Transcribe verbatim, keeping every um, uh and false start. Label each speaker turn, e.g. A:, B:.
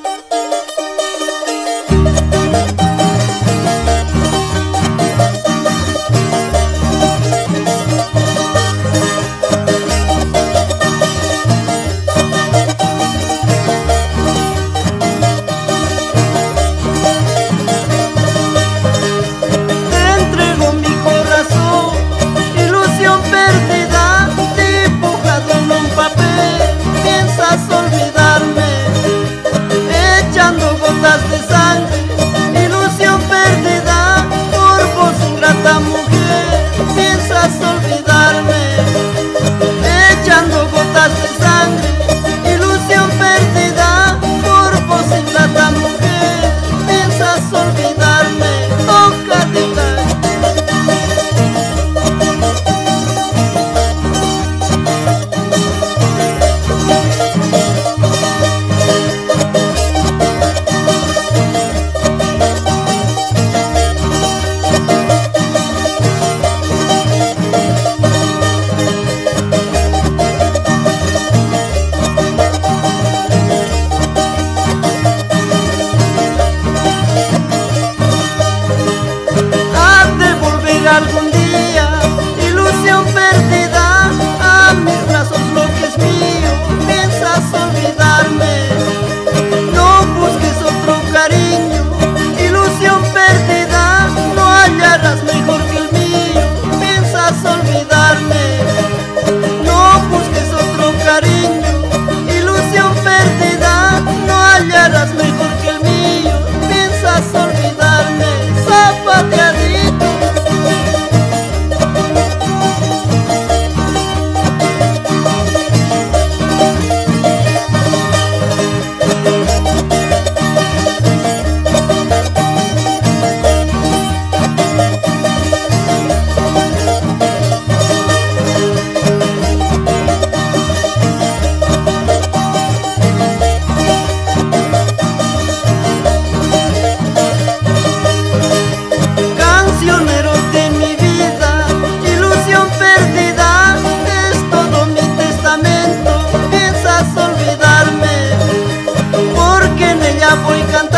A: Algún día, ilusión perdida, a mis brazos lo que es mío, piensas olvidarme. No busques otro cariño, ilusión perdida, no hallarás mejor que el mío, piensas olvidarme. No busques otro cariño, ilusión perdida, no hallarás mejor que el mío, piensas olvidarme. Zapateadito. Voy cantando.